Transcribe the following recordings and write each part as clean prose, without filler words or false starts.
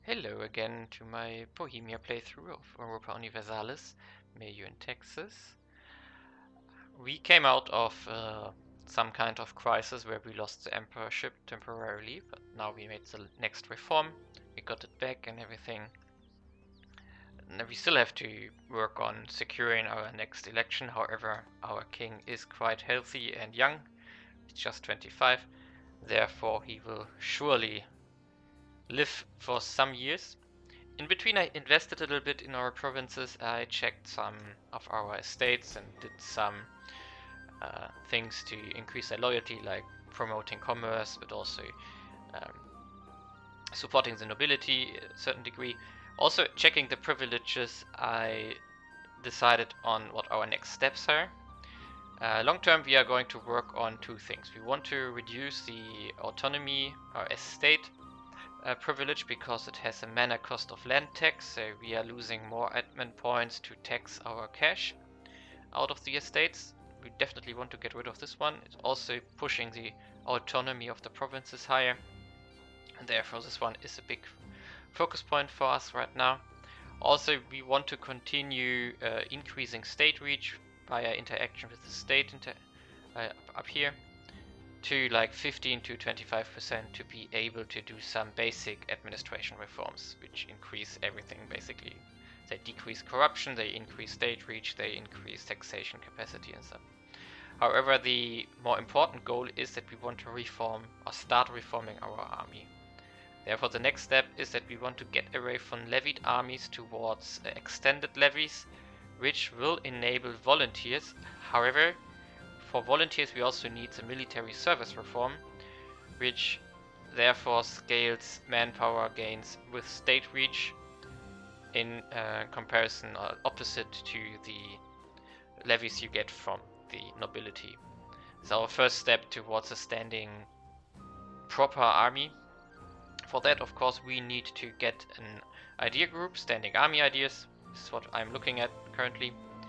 Hello again to my Bohemia playthrough of Europa Universalis, Mayo in Texas. We came out of some kind of crisis where we lost the emperorship temporarily, but now we made the next reform, we got it back and everything. And we still have to work on securing our next election, however our king is quite healthy and young, he's just 25, therefore he will surely live for some years. In between I invested a little bit in our provinces. I checked some of our estates and did some things to increase their loyalty, like promoting commerce, but also supporting the nobility a certain degree. Also checking the privileges, I decided on what our next steps are. Long term we are going to work on two things. We want to reduce the autonomy, our estate privilege, because it has a manor cost of land tax, so we are losing more admin points to tax our cash out of the estates. We definitely want to get rid of this one. It's also pushing the autonomy of the provinces higher, and therefore this one is a big focus point for us right now. Also we want to continue increasing state reach via interaction with the state up here to like 15 to 25% to be able to do some basic administration reforms, which increase everything basically. They decrease corruption, they increase state reach, they increase taxation capacity and stuff. However, the more important goal is that we want to reform or start reforming our army. Therefore, the next step is that we want to get away from levied armies towards extended levies, which will enable volunteers. However, for volunteers we also need the military service reform, which therefore scales manpower gains with state reach in comparison or opposite to the levies you get from the nobility. It's our first step towards a standing proper army. For that, of course, we need to get an idea group, standing army ideas. This is what I'm looking at currently,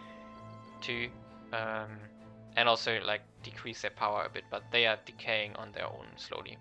to and also like decrease their power a bit, but they are decaying on their own slowly.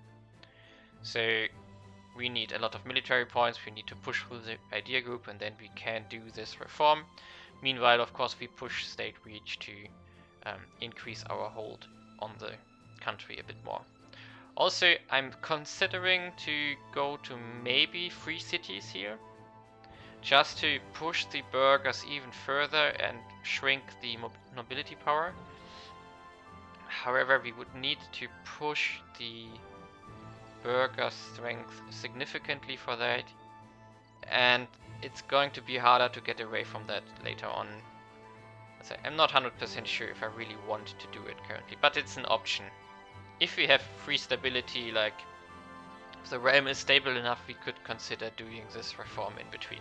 So we need a lot of military points, we need to push through the idea group, and then we can do this reform. Meanwhile, of course, we push state reach to increase our hold on the country a bit more. Also, I'm considering to go to maybe 3 cities here, just to push the burghers even further and shrink the nobility power. However, we would need to push the burger strength significantly for that, and it's going to be harder to get away from that later on. So I'm not 100% sure if I really want to do it currently, but it's an option. If we have free stability, like if the realm is stable enough, we could consider doing this reform in between.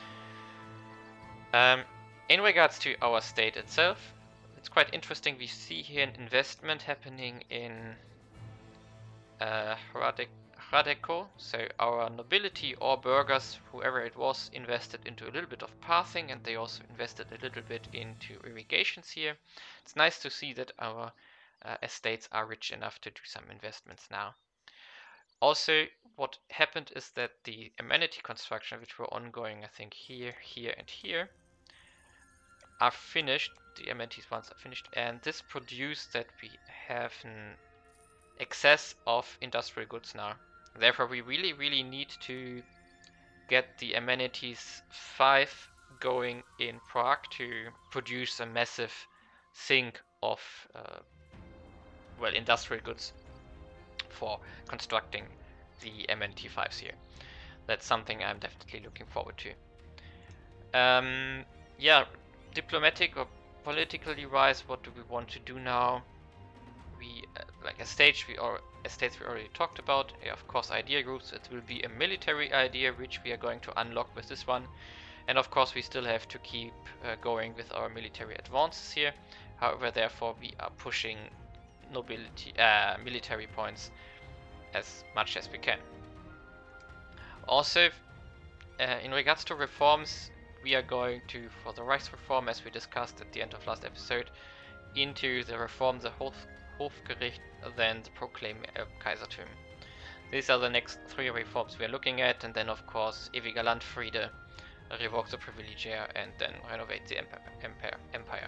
In regards to our state itself, it's quite interesting. We see here an investment happening in Hradeko. So our nobility or burghers, whoever it was, invested into a little bit of pathing, and they also invested a little bit into irrigations here. It's nice to see that our estates are rich enough to do some investments now. Also, what happened is that the amenity construction, which were ongoing, I think here, here, and here, are finished. The amenities ones are finished, and this produced that we have an excess of industrial goods now. Therefore, we really need to get the amenities 5 going in Prague to produce a massive sink of industrial goods for constructing the amenity 5s here. That's something I'm definitely looking forward to. Yeah, diplomatic or politically wise, what do we want to do now? We like estates we already talked about. Of course, idea groups. It will be a military idea which we are going to unlock with this one, and of course we still have to keep going with our military advances here. However, therefore we are pushing nobility military points as much as we can. Also, in regards to reforms, we are going to, for the Reichsreform, as we discussed at the end of last episode, into the reform the Hofgericht, then the proclaim Kaisertum. These are the next 3 reforms we are looking at, and then of course Ewiger Landfriede, revoke the Privilegia, and then renovate the empire.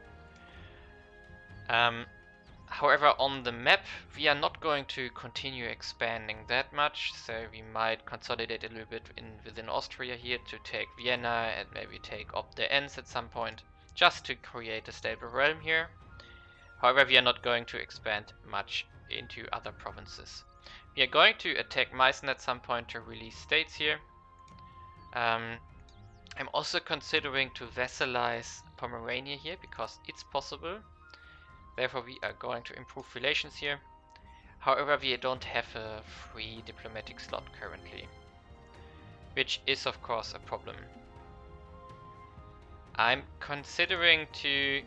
However, on the map we are not going to continue expanding that much, so we might consolidate a little bit within Austria here to take Vienna and maybe take up the Enns at some point, just to create a stable realm here. However, we are not going to expand much into other provinces. We are going to attack Meissen at some point to release states here. I'm also considering to vassalize Pomerania here because it's possible. Therefore we are going to improve relations here. However, we don't have a free diplomatic slot currently, which is of course a problem. I'm considering to...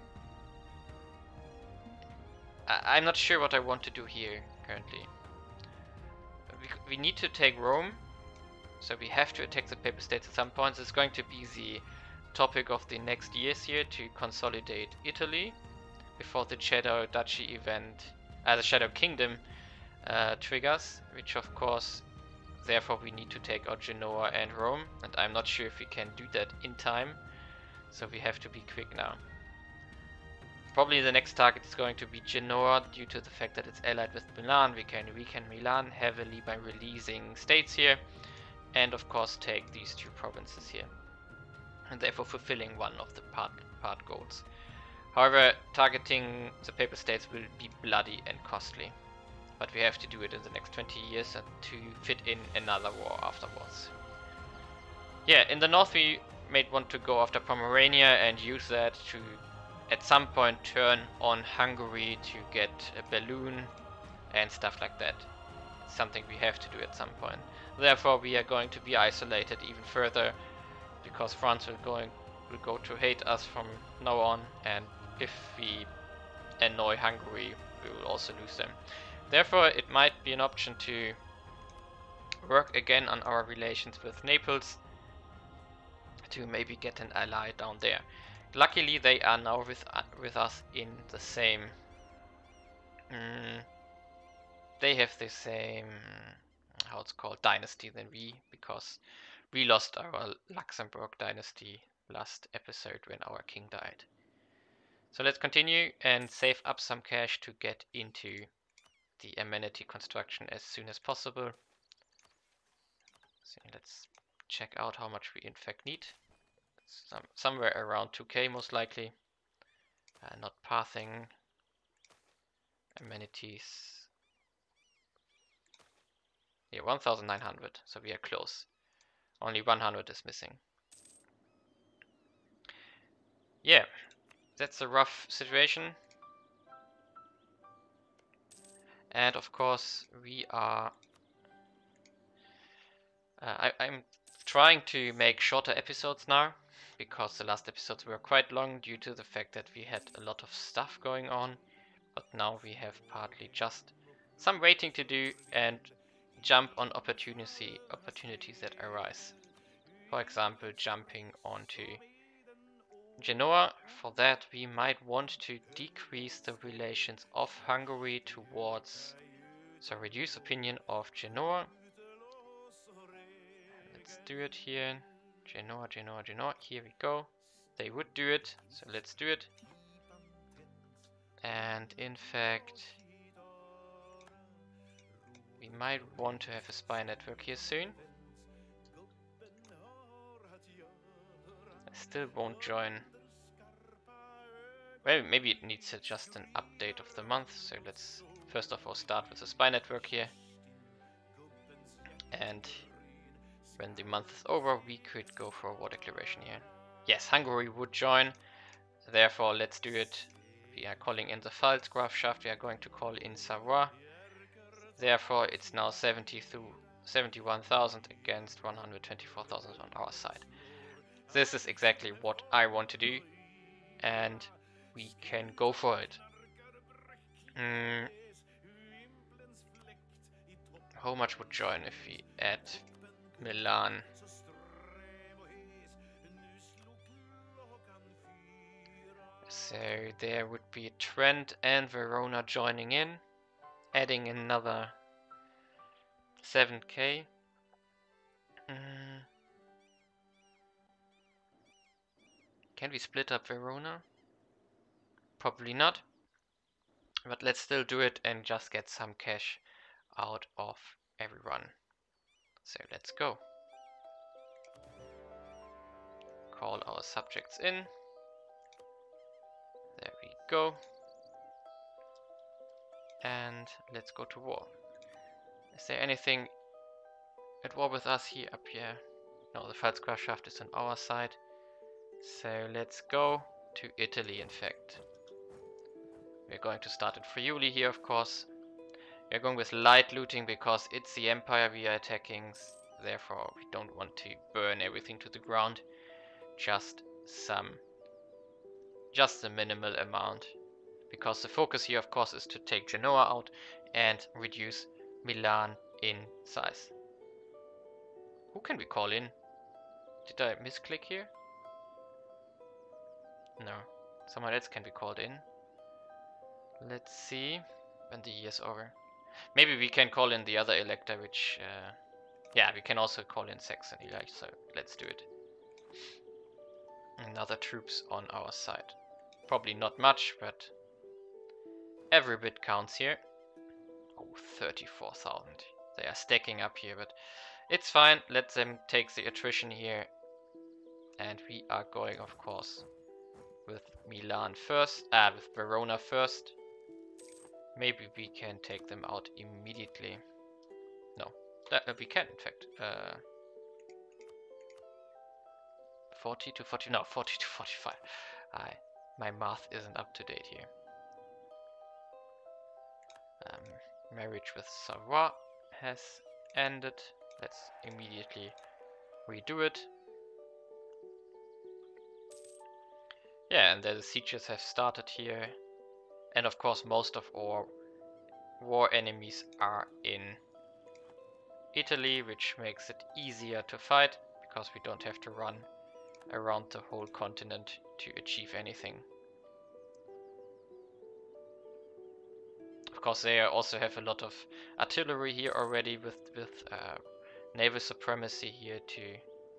I'm not sure what I want to do here currently. We need to take Rome, so we have to attack the Papal States at some point. It's going to be the topic of the next years here, to consolidate Italy before the Shadow Duchy event, the Shadow Kingdom triggers, which of course, therefore we need to take out Genoa and Rome, and I'm not sure if we can do that in time, so we have to be quick now. Probably the next target is going to be Genoa, due to the fact that it's allied with Milan. We can weaken Milan heavily by releasing states here, and of course take these 2 provinces here, and therefore fulfilling one of the part goals. However, targeting the Papal States will be bloody and costly, but we have to do it in the next 20 years and to fit in another war afterwards. Yeah, in the north we may want to go after Pomerania and use that to at some point turn on Hungary to get a balloon and stuff like that. It's something we have to do at some point. Therefore we are going to be isolated even further, because France will go to hate us from now on, and if we annoy Hungary we will also lose them. Therefore it might be an option to work again on our relations with Naples to maybe get an ally down there. Luckily they are now with us in the same... they have the same, how it's called, dynasty than we, because we lost our Luxembourg dynasty last episode when our king died. So let's continue and save up some cash to get into the amenity construction as soon as possible. So let's check out how much we in fact need. Somewhere around 2k most likely. Not pathing. Amenities. Yeah, 1900, so we are close. Only 100 is missing. Yeah, that's a rough situation. And of course we are... I'm trying to make shorter episodes now, because the last episodes were quite long due to the fact that we had a lot of stuff going on. But now we have partly just some waiting to do and jump on opportunities that arise. For example, jumping onto Genoa. For that we might want to decrease the relations of Hungary towards, so reduce opinion of Genoa. Let's do it here. Genoa, Genoa, Genoa. Here we go. They would do it, so let's do it. And in fact, we might want to have a spy network here soon. I still won't join. Well, maybe it needs just an update of the month, so let's first of all start with a spy network here. And when the month is over, we could go for a war declaration here. Yes, Hungary would join, therefore let's do it. We are calling in the Pfalzgrafschaft, we are going to call in Savoy. Therefore it's now 71,000 against 124,000 on our side. This is exactly what I want to do, and we can go for it. How much would join if we add Milan? So there would be Trent and Verona joining in, adding another 7k. Can we split up Verona? Probably not. But let's still do it and just get some cash out of everyone. So let's go. Call our subjects in. There we go. And let's go to war. Is there anything at war with us here up here? No, the Pfalzgrafschaft is on our side. So let's go to Italy, in fact. We're going to start in Friuli here, of course. We're going with light looting because it's the Empire we are attacking. Therefore, we don't want to burn everything to the ground. Just a minimal amount. Because the focus here, of course, is to take Genoa out and reduce Milan in size. Who can we call in? Did I misclick here? No. Someone else can be called in. Let's see when the year's over. Maybe we can call in the other elector, which... yeah, we can also call in Saxony, so let's do it. Another troops on our side. Probably not much, but every bit counts here. Oh, 34,000. They are stacking up here, but it's fine. Let them take the attrition here. And we are going, of course, with Milan first. With Verona first. Maybe we can take them out immediately. No, we can, in fact. 40 to 40, no, 40 to 45. My math isn't up to date here. Marriage with Savoy has ended. Let's immediately redo it. Yeah, and the sieges have started here. And of course most of our war enemies are in Italy, which makes it easier to fight, because we don't have to run around the whole continent to achieve anything. Of course they also have a lot of artillery here already with naval supremacy here too.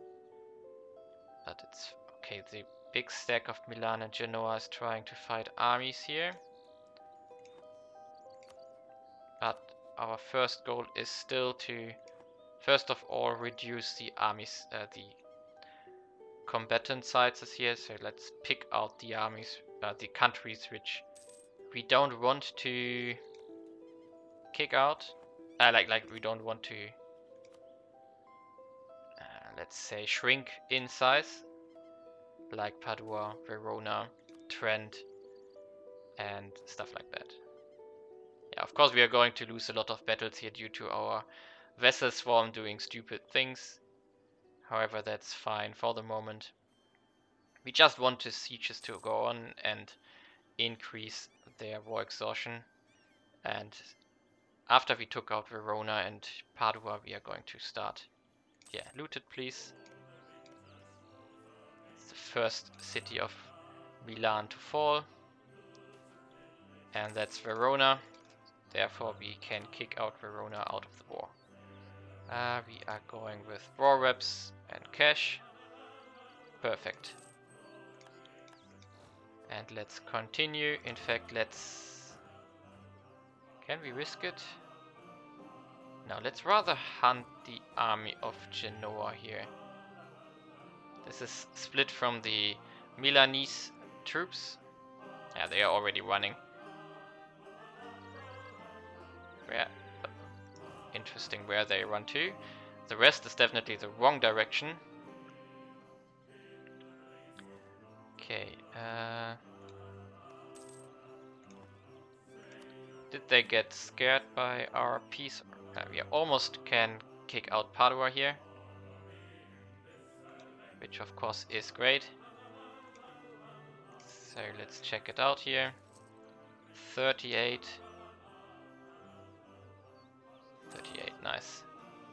But it's okay, the big stack of Milan and Genoa is trying to fight armies here. But our first goal is still to, first of all, reduce the armies, the combatant sizes here. So let's pick out the armies, the countries which we don't want to kick out. Like we don't want to, let's say, shrink in size. Like Padua, Verona, Trent, and stuff like that. Yeah, of course we are going to lose a lot of battles here due to our vessel swarm doing stupid things. However, that's fine for the moment. We just want the sieges to go on and increase their war exhaustion. And after we took out Verona and Padua, we are going to start. Yeah, loot it, please. It's the first city of Milan to fall. And that's Verona. Therefore, we can kick out Verona out of the war. We are going with war reps and cash. Perfect. And let's continue. In fact, let's... Can we risk it? No, let's rather hunt the army of Genoa here. This is split from the Milanese troops. Yeah, they are already running. Yeah, interesting where they run to. The rest is definitely the wrong direction. Okay, did they get scared by our piece? We almost can kick out Padua here, which of course is great. So let's check it out here. 38. 38, nice.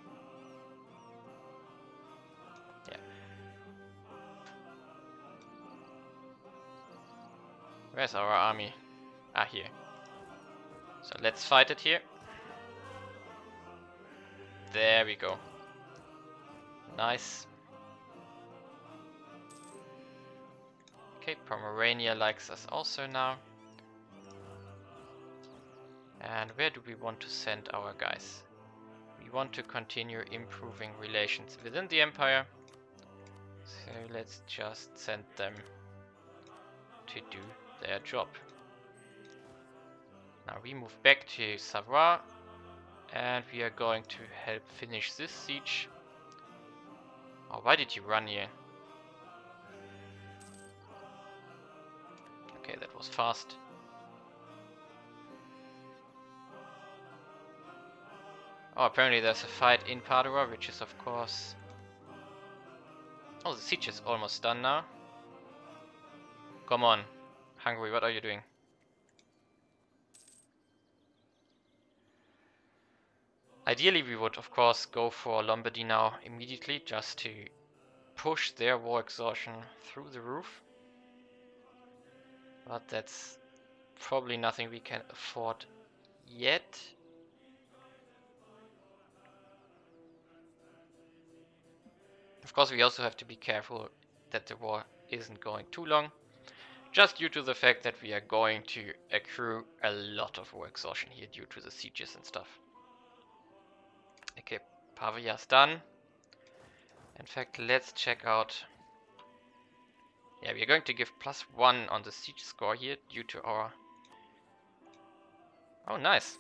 Yeah. Where's our army? Ah, here. So let's fight it here. There we go. Nice. Okay, Pomerania likes us also now. And where do we want to send our guys? We want to continue improving relations within the Empire. So let's just send them to do their job. Now we move back to Savoie. And we are going to help finish this siege. Oh, why did you run here? Okay, that was fast. Oh, apparently there's a fight in Padua, which is of course... Oh, the siege is almost done now. Come on, Hungary, what are you doing? Ideally we would of course go for Lombardy now immediately, just to push their war exhaustion through the roof. But that's probably nothing we can afford yet. Of course, we also have to be careful that the war isn't going too long, just due to the fact that we are going to accrue a lot of war exhaustion here due to the sieges and stuff. Okay, Pavia's done. In fact, let's check out... Yeah, we are going to give +1 on the siege score here due to our... Oh, nice.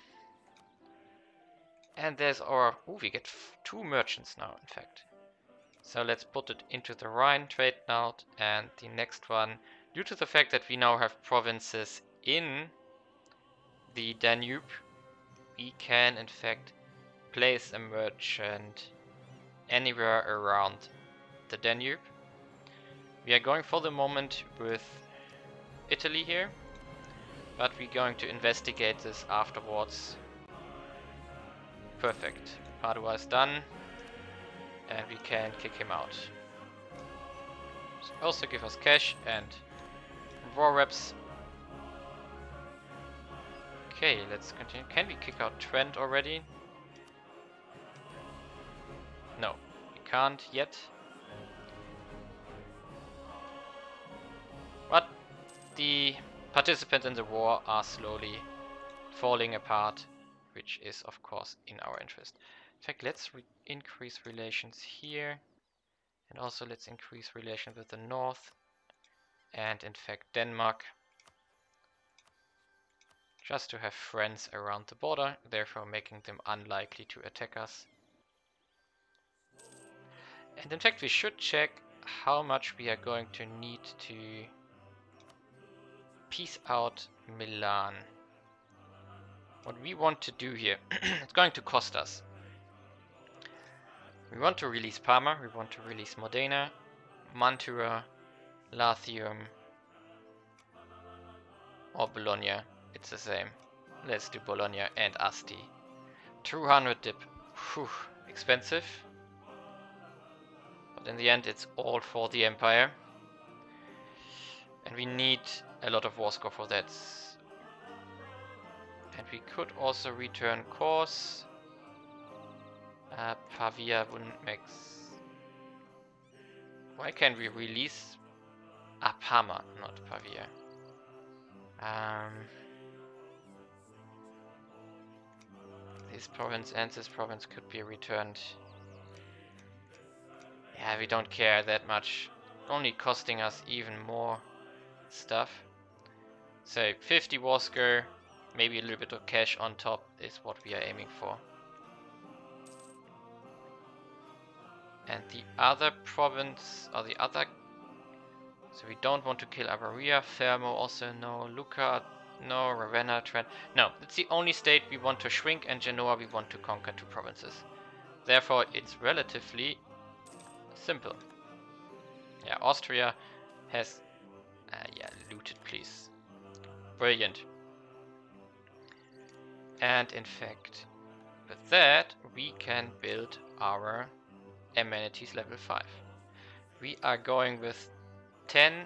And there's our... Oh, we get 2 merchants now, in fact. So let's put it into the Rhine trade node, and the next one, due to the fact that we now have provinces in the Danube, we can in fact place a merchant anywhere around the Danube. We are going for the moment with Italy here, but we're going to investigate this afterwards. Perfect. Padua is done. And we can kick him out. So also give us cash and war reps. Okay, let's continue. Can we kick out Trent already? No, we can't yet. But the participants in the war are slowly falling apart, which is of course in our interest. In fact, let's increase relations here, and also let's increase relations with the north, and in fact Denmark, just to have friends around the border, therefore making them unlikely to attack us. And in fact we should check how much we are going to need to peace out Milan. What we want to do here, it's going to cost us. We want to release Parma, we want to release Modena, Mantua, Latium, or Bologna. It's the same. Let's do Bologna and Asti. 200 dip. Whew, expensive. But in the end it's all for the Empire. And we need a lot of war score for that. And we could also return course. Pavia wouldn't make... Why can't we release... Parma, not Pavia. This province and this province could be returned. Yeah, we don't care that much. Only costing us even more stuff. So 50 war score, maybe a little bit of cash on top is what we are aiming for. And the other province, or the other... So we don't want to kill Avaria, Fermo also no, Lucca no, Ravenna, Trent... No, it's the only state we want to shrink, and Genoa we want to conquer 2 provinces. Therefore it's relatively simple. Yeah, Austria has... yeah, loot it please. Brilliant. And in fact, with that we can build our amenities level 5. We are going with 10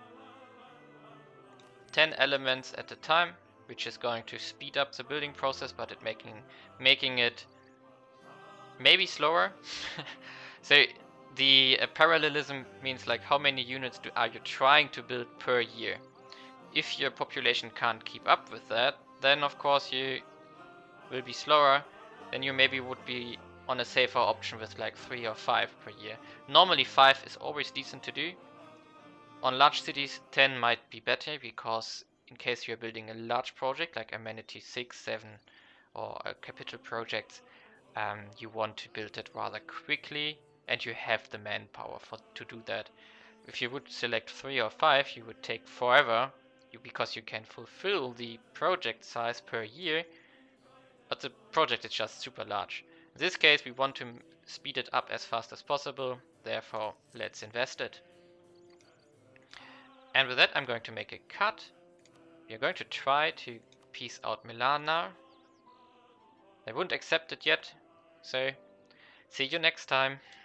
elements at a time, which is going to speed up the building process, but making it maybe slower. So the parallelism means like how many units are you trying to build per year. If your population can't keep up with that, then of course you will be slower. Then you maybe would be on a safer option with like 3 or 5 per year. Normally 5 is always decent to do. On large cities 10 might be better, because in case you're building a large project like Amenity 6, 7 or capital projects, you want to build it rather quickly and you have the manpower to do that. If you would select 3 or 5, you would take forever, because you can fulfill the project size per year, but the project is just super large. In this case, we want to speed it up as fast as possible, therefore let's invest it. And with that, I'm going to make a cut. We are going to try to piece out Milan now. They wouldn't accept it yet, so see you next time.